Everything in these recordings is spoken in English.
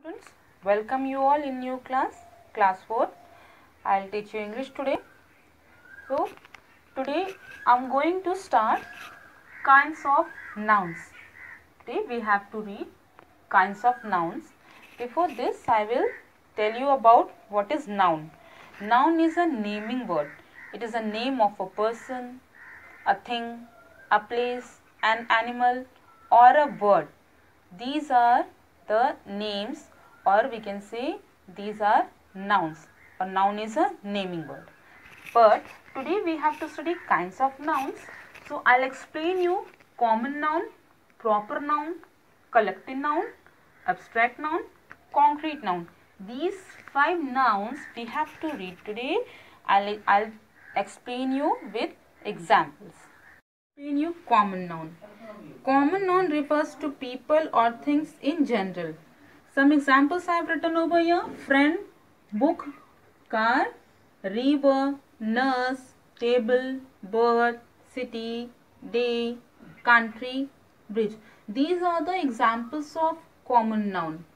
Students, welcome you all in new class 4. I'll teach you English today. So, today I'm going to start kinds of nouns. Today we have to read kinds of nouns. Before this, I will tell you about what is noun. Noun is a naming word. It is a name of a person, a thing, a place, an animal, or a bird. These are the names, or we can say these are nouns. A noun is a naming word. But today we have to study kinds of nouns. So I'll explain you common noun, proper noun, collective noun, abstract noun, concrete noun. These 5 nouns we have to read today. I'll explain you with examples. Explain you common noun. Common noun refers to people or things in general. Some examples I have written over here: friend, book, car, river, nurse, table, bird, city, day, country, bridge. These are the examples of common noun.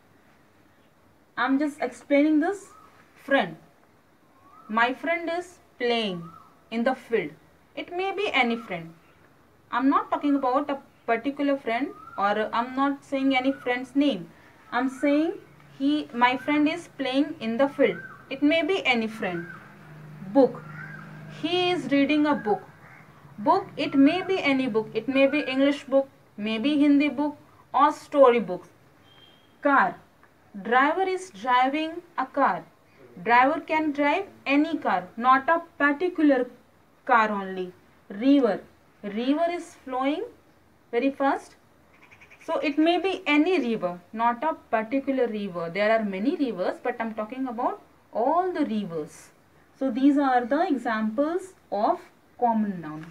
I am just explaining this. Friend. My friend is playing in the field. It may be any friend. I am not talking about a particular friend, or I am not saying any friend's name. I am saying my friend is playing in the field. It may be any friend. Book. He is reading a book. Book, it may be any book. It may be English book, maybe Hindi book, or story books. Car. Driver is driving a car. Driver can drive any car, not a particular car only. River. River is flowing very fast. So it may be any river, not a particular river. There are many rivers, but I am talking about all the rivers. So these are the examples of common noun.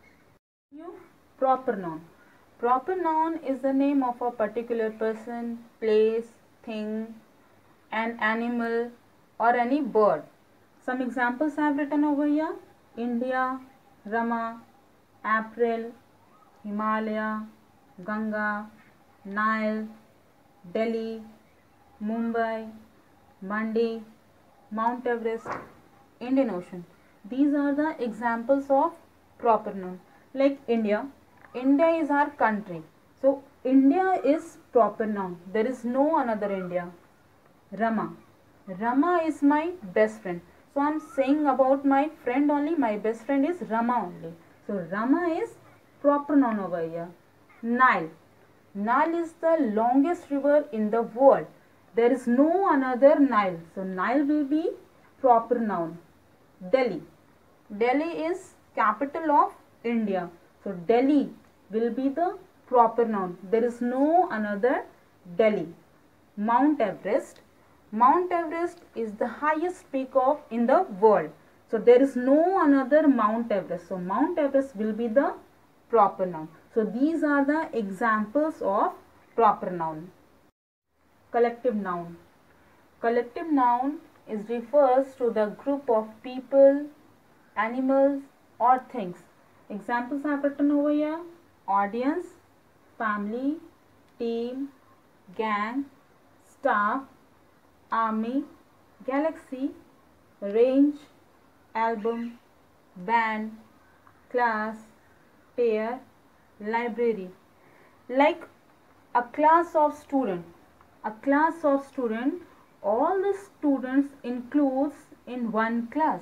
Proper noun. Proper noun is the name of a particular person, place, thing, an animal, or any bird. Some examples I have written over here: India, Rama, April, Himalaya, Ganga, Nile, Delhi, Mumbai, Monday, Mount Everest, Indian Ocean. These are the examples of proper noun. Like India. India is our country. So India is proper noun. There is no another India. Rama. Rama is my best friend. So I am saying about my friend only. My best friend is Rama only. So Rama is proper noun over here. Nile. Nile is the longest river in the world. There is no another Nile. So Nile will be proper noun. Delhi. Delhi is capital of India. So Delhi will be the proper noun. There is no another Delhi. Mount Everest. Mount Everest is the highest peak in the world. So there is no another Mount Everest. So Mount Everest will be the proper noun. So these are the examples of proper noun. Collective noun. Collective noun refers to the group of people, animals, or things. Examples I have written over here: audience, family, team, gang, staff, army, galaxy, range, album, band, class, pair, library. Like a class of student. A class of student, all the students includes in one class.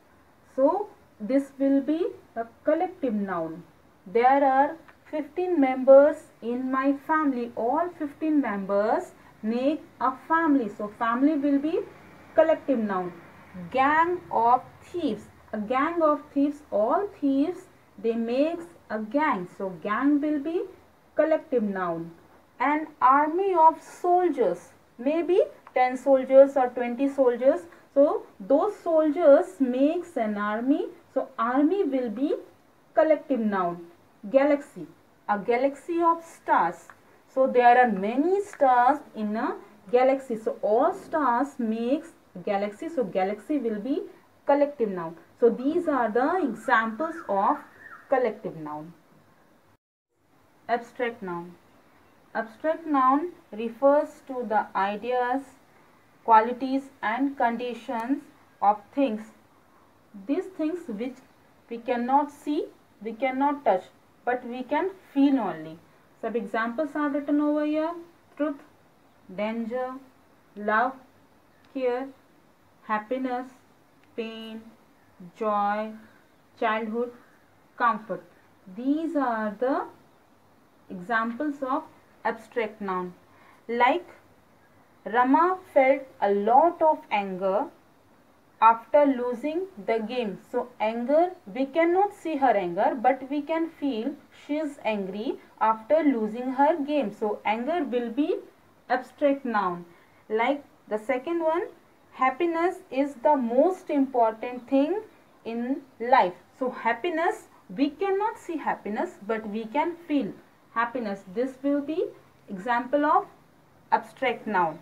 So this will be a collective noun. There are 15 members in my family. All 15 members make a family. So family will be collective noun. Gang of thieves. A gang of thieves, all thieves, they make a gang. So gang will be collective noun. An army of soldiers, maybe 10 soldiers or 20 soldiers. So those soldiers makes an army. So army will be collective noun. Galaxy. A galaxy of stars. So there are many stars in a galaxy. So all stars makes galaxy. So galaxy will be collective noun. So these are the examples of collective noun. Abstract noun. Abstract noun refers to the ideas, qualities and conditions of things. These things which we cannot see, we cannot touch, but we can feel only. Some examples are written over here: truth, danger, love, care, happiness, pain, joy, childhood, comfort. These are the examples of abstract noun. Like Rama felt a lot of anger after losing the game. So anger, we cannot see her anger, but we can feel she is angry after losing her game. So anger will be abstract noun. Like the second one, happiness is the most important thing in life. So happiness, we cannot see happiness, but we can feel happiness. This will be example of abstract noun.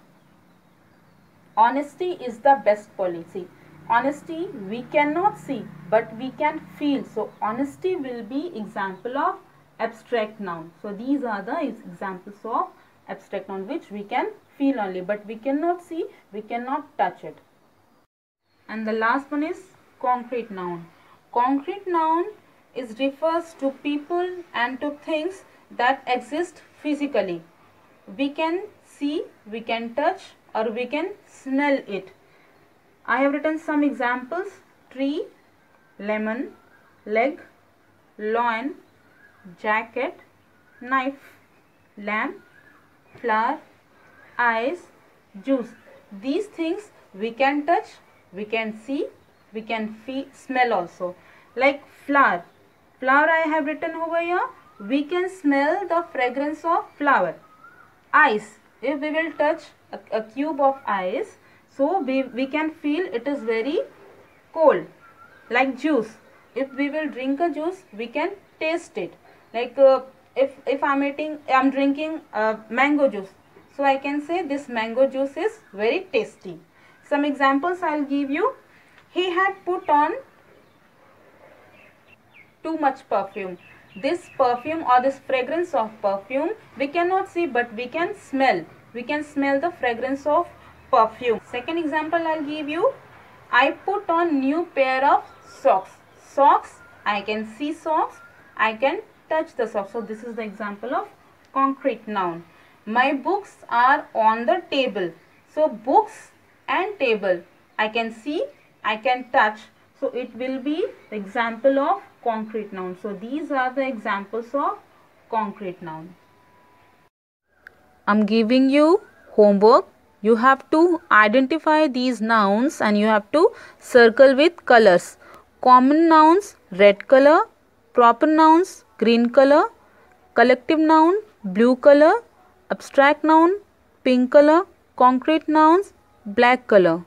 Honesty is the best policy. Honesty we cannot see, but we can feel. So honesty will be example of abstract noun. So these are the examples of abstract noun which we can feel only, but we cannot see, we cannot touch it. And the last one is concrete noun. Concrete noun refers to people and to things that exist physically. We can see, we can touch, or we can smell it. I have written some examples: tree, lemon, leg, lion, jacket, knife, lamp, flower, eyes, juice. These things we can touch, we can see, we can feel, smell also. Like flower. Flower I have written over here. We can smell the fragrance of flower. Ice. If we will touch a cube of ice, so we can feel it is very cold. Like juice. If we will drink a juice, we can taste it. Like if I'm drinking mango juice, so I can say this mango juice is very tasty. Some examples I'll give you. He had put on too much perfume. This perfume or this fragrance of perfume we cannot see, but we can smell. We can smell the fragrance of perfume. Second example I'll give you. I put on new pair of socks. Socks, I can see socks, I can touch the socks. So this is the example of concrete noun. My books are on the table. So books and table, I can see, I can touch. So it will be the example of concrete noun. So these are the examples of concrete noun. I'm giving you homework. You have to identify these nouns and you have to circle with colors. Common nouns red color, proper nouns green color, collective noun blue color, abstract noun pink color, concrete nouns black color.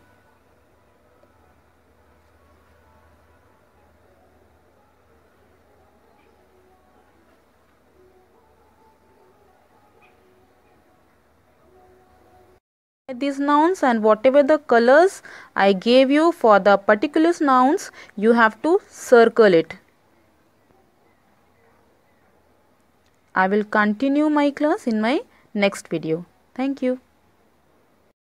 These nouns, and whatever the colors I gave you for the particular nouns, you have to circle it. I will continue my class in my next video. Thank you.